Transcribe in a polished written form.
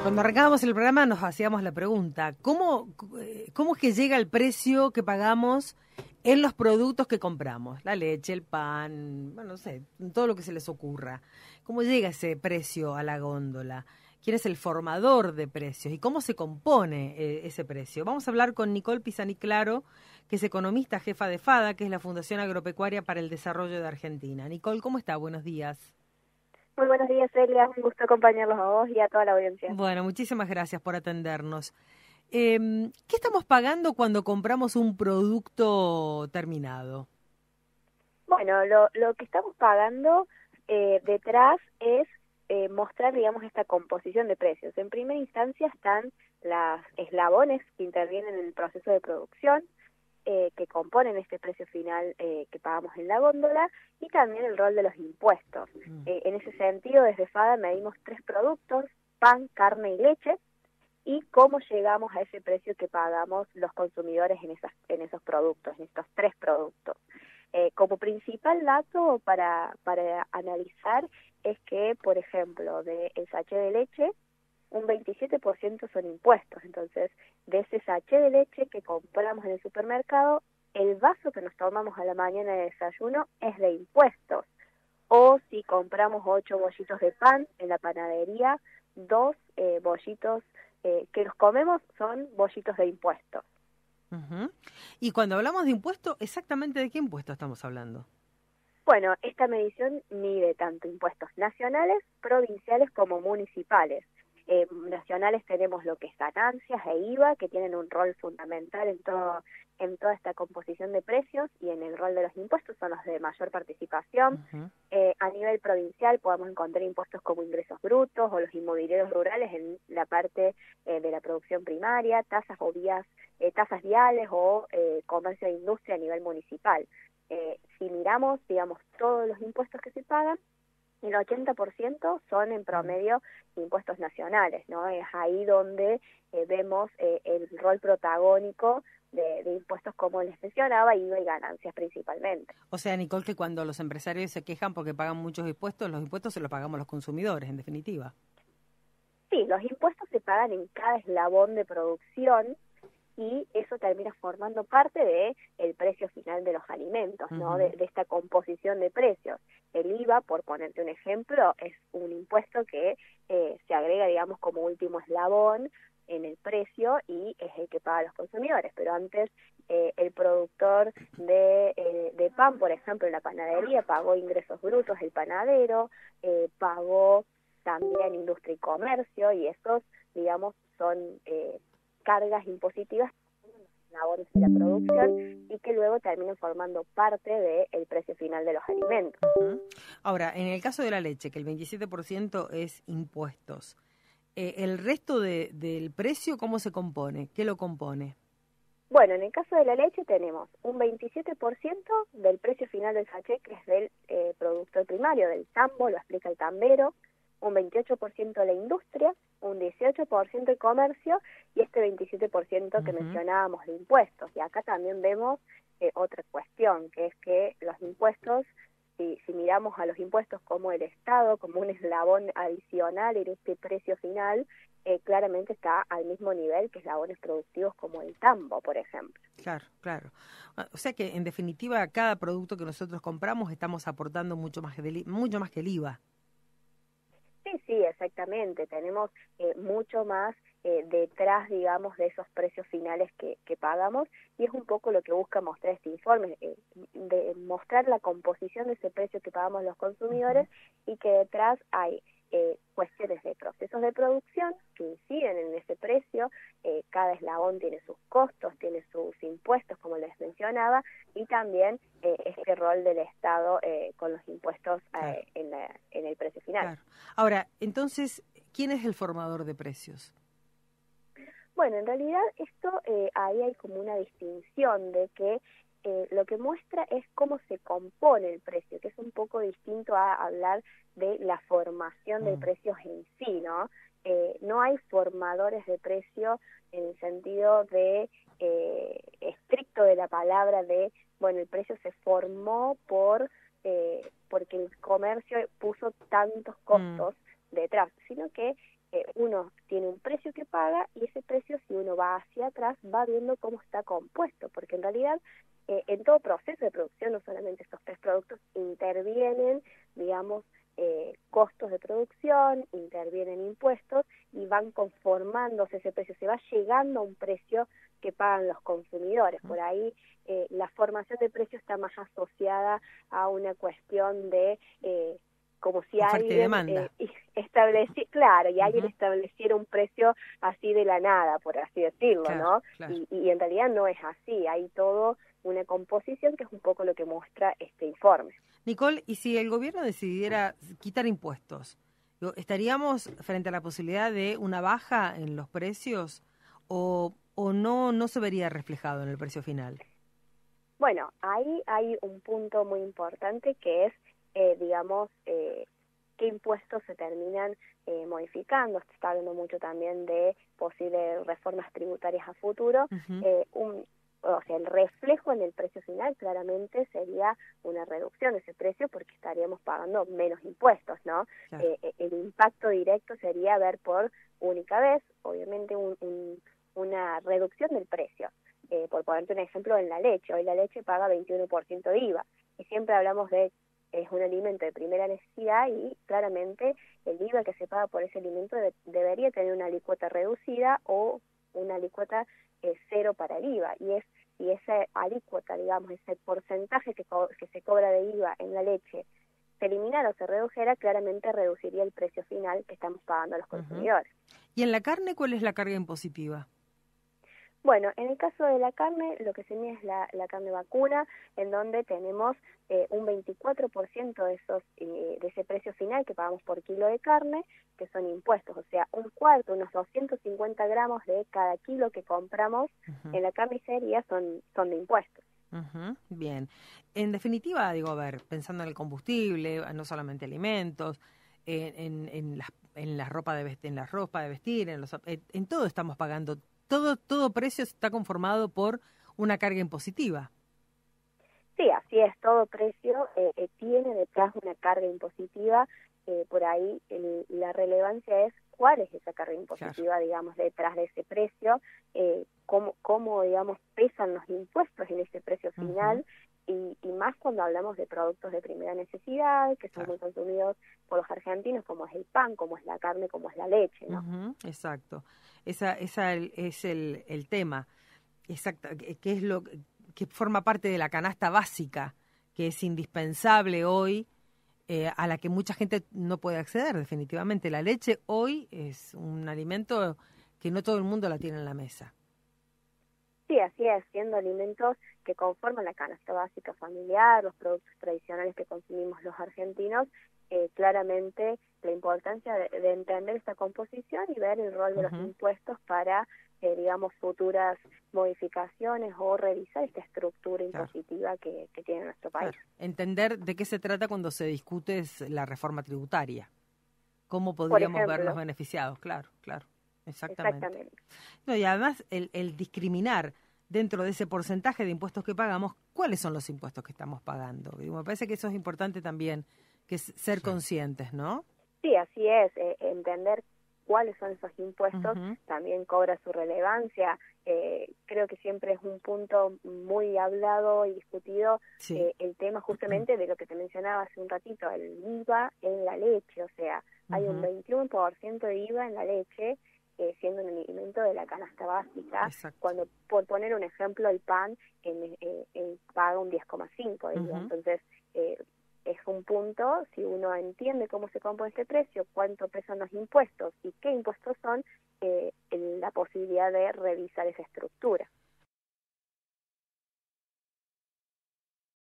Cuando arrancábamos el programa nos hacíamos la pregunta, ¿cómo es que llega el precio que pagamos en los productos que compramos? La leche, el pan, bueno, no sé, todo lo que se les ocurra. ¿Cómo llega ese precio a la góndola? ¿Quién es el formador de precios? ¿Y cómo se compone ese precio? Vamos a hablar con Nicole Pisaniclaro, que es economista jefa de FADA, que es la Fundación Agropecuaria para el Desarrollo de Argentina. Nicole, ¿cómo está? Buenos días. Muy buenos días, Celia. Un gusto acompañarlos a vos y a toda la audiencia. Bueno, muchísimas gracias por atendernos. ¿Qué estamos pagando cuando compramos un producto terminado? Bueno, lo que estamos pagando detrás es mostrar, digamos, esta composición de precios. En primera instancia están los eslabones que intervienen en el proceso de producción, que componen este precio final que pagamos en la góndola, y también el rol de los impuestos. En ese sentido, desde FADA medimos 3 productos: pan, carne y leche, y cómo llegamos a ese precio que pagamos los consumidores en esos productos, en estos 3 productos. Como principal dato para analizar es que, por ejemplo, del sachet de leche, un 27% son impuestos. Entonces, de ese sachet de leche que compramos en el supermercado, el vaso que nos tomamos a la mañana de desayuno es de impuestos. O si compramos 8 bollitos de pan en la panadería, 2 bollitos que los comemos son bollitos de impuestos. Uh-huh. Y cuando hablamos de impuestos, ¿exactamente de qué impuesto estamos hablando? Bueno, esta medición mide tanto impuestos nacionales, provinciales como municipales. Nacionales tenemos lo que es ganancias e IVA, que tienen un rol fundamental en toda esta composición de precios, y en el rol de los impuestos son los de mayor participación. Uh-huh. A nivel provincial podemos encontrar impuestos como ingresos brutos o los inmobiliarios rurales en la parte de la producción primaria, tasas viales o comercio de industria a nivel municipal. Si miramos, digamos, todos los impuestos que se pagan, el 80% son en promedio impuestos nacionales, ¿no? Es ahí donde vemos el rol protagónico de impuestos, como les mencionaba, IVA y ganancias principalmente. O sea, Nicole, que cuando los empresarios se quejan porque pagan muchos impuestos, los impuestos se los pagamos los consumidores, en definitiva. Sí, los impuestos se pagan en cada eslabón de producción, y eso termina formando parte de el precio final de los alimentos, ¿no? Uh-huh. De esta composición de precios. El IVA, por ponerte un ejemplo, es un impuesto que se agrega, digamos, como último eslabón en el precio, y es el que pagan los consumidores. Pero antes el productor de pan, por ejemplo, en la panadería, pagó ingresos brutos, el panadero pagó también industria y comercio, y esos, digamos, son cargas impositivas en los eslabones de la producción, y que luego terminan formando parte del precio final de los alimentos. Uh-huh. Ahora, en el caso de la leche, que el 27% es impuestos, ¿el resto del precio cómo se compone? ¿Qué lo compone? Bueno, en el caso de la leche tenemos un 27% del precio final del sachet, que es del productor primario, del tambo, lo explica el tambero, un 28% de la industria, un 18% el comercio, y este 27% que mencionábamos de impuestos. Y acá también vemos otra cuestión, que es que los impuestos, si miramos a los impuestos como el Estado, como un eslabón adicional en este precio final, claramente está al mismo nivel que eslabones productivos como el tambo, por ejemplo. Claro, claro. O sea que, en definitiva, cada producto que nosotros compramos estamos aportando mucho más que el IVA. Sí, exactamente. Tenemos mucho más detrás, digamos, de esos precios finales que pagamos, y es un poco lo que busca mostrar este informe, de mostrar la composición de ese precio que pagamos los consumidores, y que detrás hay cuestiones de procesos de producción que inciden en ese precio. Cada eslabón tiene sus costos, tiene sus impuestos, como les mencionaba, y también este rol del Estado con los impuestos Claro. en el precio final. Claro. Ahora, entonces, ¿quién es el formador de precios? Bueno, en realidad esto ahí hay como una distinción de que lo que muestra es cómo se compone el precio, que es un poco distinto a hablar de la formación de precios en sí, ¿no? No hay formadores de precio en el sentido de estricto de la palabra de, bueno, el precio se formó porque el comercio puso tantos costos detrás, sino que uno tiene un precio que paga y ese precio, si uno va hacia atrás, va viendo cómo está compuesto, porque en realidad en todo proceso de producción, no solamente estos tres productos, intervienen, digamos, costos de producción, intervienen impuestos y van conformándose ese precio, se va llegando a un precio que pagan los consumidores. Por ahí la formación de precio está más asociada a una cuestión de como si alguien alguien estableciera un precio así de la nada, por así decirlo, claro, ¿no? Claro. Y en realidad no es así, hay todo una composición que es un poco lo que muestra este informe. Nicole, ¿y si el gobierno decidiera quitar impuestos, estaríamos frente a la posibilidad de una baja en los precios o no se vería reflejado en el precio final? Bueno, ahí hay un punto muy importante que es, qué impuestos se terminan modificando. Se está hablando mucho también de posibles reformas tributarias a futuro. O sea, el reflejo en el precio final claramente sería una reducción de ese precio porque estaríamos pagando menos impuestos, ¿no? Claro. El impacto directo sería ver por única vez, obviamente, una reducción del precio. Por ponerte un ejemplo, en la leche. Hoy la leche paga 21% de IVA. Y siempre hablamos de es un alimento de primera necesidad y claramente el IVA que se paga por ese alimento debería tener una alícuota reducida o una alícuota cero para el IVA. Y esa alícuota, digamos, ese porcentaje que se cobra de IVA en la leche se eliminara o se redujera, claramente reduciría el precio final que estamos pagando a los consumidores. ¿Y en la carne cuál es la carga impositiva? Bueno, en el caso de la carne, lo que se mide es la carne vacuna, en donde tenemos un 24% de ese precio final que pagamos por kilo de carne, que son impuestos, o sea, un cuarto, unos 250 gramos de cada kilo que compramos en la carnicería son de impuestos. Bien. En definitiva, digo, a ver, pensando en el combustible, no solamente alimentos, en la ropa de vestir, en todo estamos pagando. Todo precio está conformado por una carga impositiva. Sí, así es, todo precio tiene detrás una carga impositiva, por ahí la relevancia es cuál es esa carga impositiva, claro, digamos, detrás de ese precio, cómo, digamos, pesan los impuestos en ese precio final, y más cuando hablamos de productos de primera necesidad, que son muy consumidos por los argentinos, como es el pan, como es la carne, como es la leche, ¿no? Exacto. Esa es el tema, exacto, que es lo que forma parte de la canasta básica, que es indispensable hoy, a la que mucha gente no puede acceder, definitivamente. La leche hoy es un alimento que no todo el mundo la tiene en la mesa. Sí, así es, siendo alimentos que conforman la canasta básica familiar, los productos tradicionales que consumimos los argentinos, claramente la importancia de entender esta composición y ver el rol de los impuestos para, digamos, futuras modificaciones o revisar esta estructura impositiva que tiene nuestro país. Claro. Entender de qué se trata cuando se discute la reforma tributaria. ¿Cómo podríamos vernos beneficiados? Claro. Exactamente. No, y además el discriminar dentro de ese porcentaje de impuestos que pagamos, ¿cuáles son los impuestos que estamos pagando? Y me parece que eso es importante también, que es ser conscientes, ¿no? Sí, así es, entender cuáles son esos impuestos también cobra su relevancia. Creo que siempre es un punto muy hablado y discutido, el tema justamente de lo que te mencionaba hace un ratito, el IVA en la leche, o sea, hay un 21% de IVA en la leche, siendo un alimento de la canasta básica. Cuando, por poner un ejemplo, el pan paga un 10,5 de IVA. Entonces, es un punto, si uno entiende cómo se compone este precio, cuánto pesan los impuestos y qué impuestos son, la posibilidad de revisar esa estructura.